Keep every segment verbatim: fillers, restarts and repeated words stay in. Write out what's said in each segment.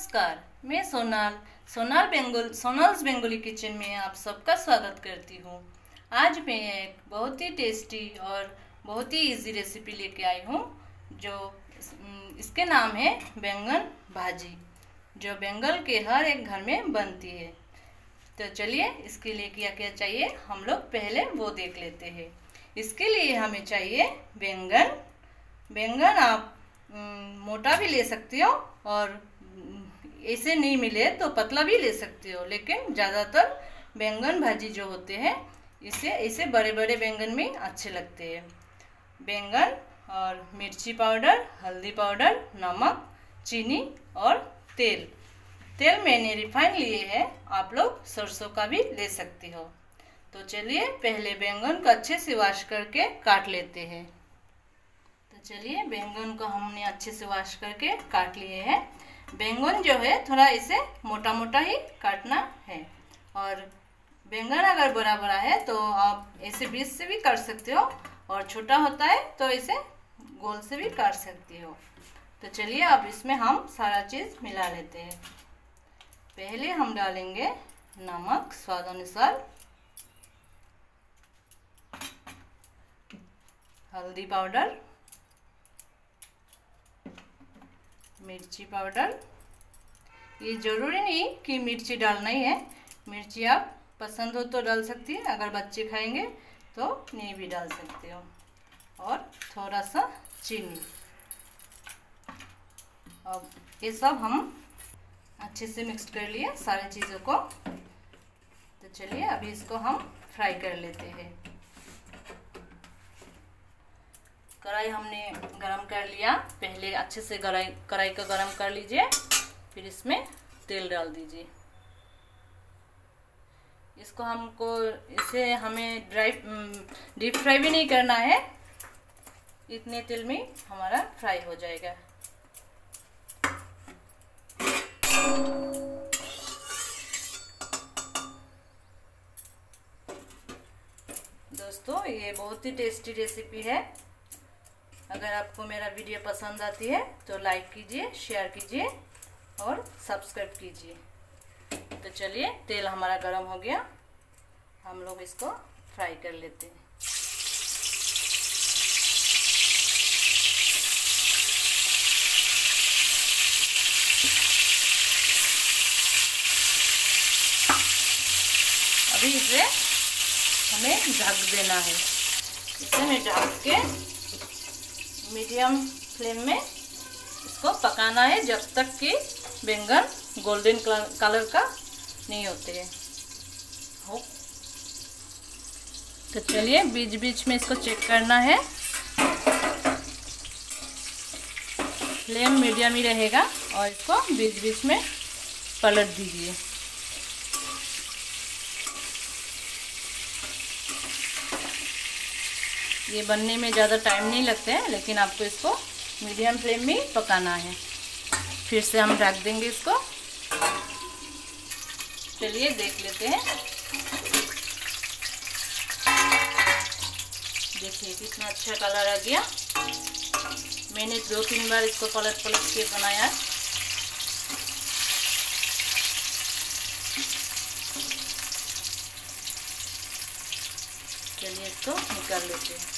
नमस्कार, मैं सोनाल सोनाल बेंगोल सोनाल्स बेंगोली किचन में आप सबका स्वागत करती हूँ। आज मैं एक बहुत ही टेस्टी और बहुत ही इजी रेसिपी लेके आई हूँ जो इसके नाम है बैंगन भाजी, जो बंगाल के हर एक घर में बनती है। तो चलिए इसके लिए क्या क्या चाहिए हम लोग पहले वो देख लेते हैं। इसके लिए हमें चाहिए बैंगन। बैंगन आप मोटा भी ले सकते हो और ऐसे नहीं मिले तो पतला भी ले सकते हो, लेकिन ज़्यादातर बैंगन भाजी जो होते हैं इसे ऐसे बड़े बड़े बैंगन में अच्छे लगते हैं। बैंगन और मिर्ची पाउडर, हल्दी पाउडर, नमक, चीनी और तेल। तेल मैंने रिफाइन लिए है, आप लोग सरसों का भी ले सकते हो। तो चलिए पहले बैंगन को अच्छे से वॉश करके काट लेते हैं। तो चलिए बैंगन को हमने अच्छे से वॉश करके काट लिए हैं। बैंगन जो है थोड़ा इसे मोटा मोटा ही काटना है, और बैंगन अगर बड़ा बड़ा है तो आप ऐसे बीच से भी काट सकते हो, और छोटा होता है तो इसे गोल से भी काट सकते हो। तो चलिए अब इसमें हम सारा चीज़ मिला लेते हैं। पहले हम डालेंगे नमक स्वाद अनुसार, हल्दी पाउडर, मिर्ची पाउडर। ये जरूरी नहीं कि मिर्ची डालना ही है, मिर्ची आप पसंद हो तो डाल सकती है, अगर बच्चे खाएंगे तो नहीं भी डाल सकते हो। और थोड़ा सा चीनी। अब ये सब हम अच्छे से मिक्स कर लिए सारी चीज़ों को। तो चलिए अभी इसको हम फ्राई कर लेते हैं। कढ़ाई हमने गरम कर लिया। पहले अच्छे से कढ़ाई कढ़ाई को गरम कर लीजिए, फिर इसमें तेल डाल दीजिए। इसको हमको इसे हमें ड्राई डीप फ्राई भी नहीं करना है, इतने तेल में हमारा फ्राई हो जाएगा। दोस्तों ये बहुत ही टेस्टी रेसिपी है। अगर आपको मेरा वीडियो पसंद आती है तो लाइक कीजिए, शेयर कीजिए और सब्सक्राइब कीजिए। तो चलिए तेल हमारा गरम हो गया, हम लोग इसको फ्राई कर लेते हैं। अभी इसे हमें ढक देना है। इसे हमें ढक के मीडियम फ्लेम में इसको पकाना है जब तक कि बैंगन गोल्डन कलर का नहीं होते हैं। हो तो चलिए बीच बीच में इसको चेक करना है। फ्लेम मीडियम ही रहेगा और इसको बीच बीच में पलट दीजिए। ये बनने में ज़्यादा टाइम नहीं लगता है, लेकिन आपको इसको मीडियम फ्लेम में पकाना है। फिर से हम ढक देंगे इसको। चलिए देख लेते हैं। देखिए कितना अच्छा कलर आ गया। मैंने दो तीन बार इसको पलट पलट के बनाया। चलिए इसको निकाल लेते हैं।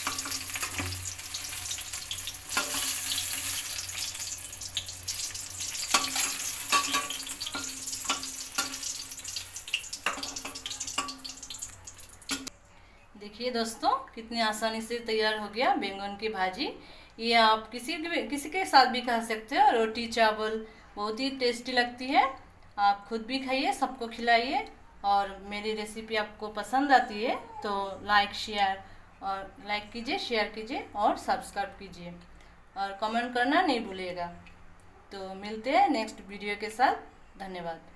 देखिए दोस्तों कितनी आसानी से तैयार हो गया बैंगन की भाजी। ये आप किसी के किसी के साथ भी खा सकते हो, रोटी चावल, बहुत ही टेस्टी लगती है। आप खुद भी खाइए, सबको खिलाइए। और मेरी रेसिपी आपको पसंद आती है तो लाइक शेयर और लाइक कीजिए, शेयर कीजिए और सब्सक्राइब कीजिए, और कमेंट करना नहीं भूलिएगा। तो मिलते हैं नेक्स्ट वीडियो के साथ। धन्यवाद।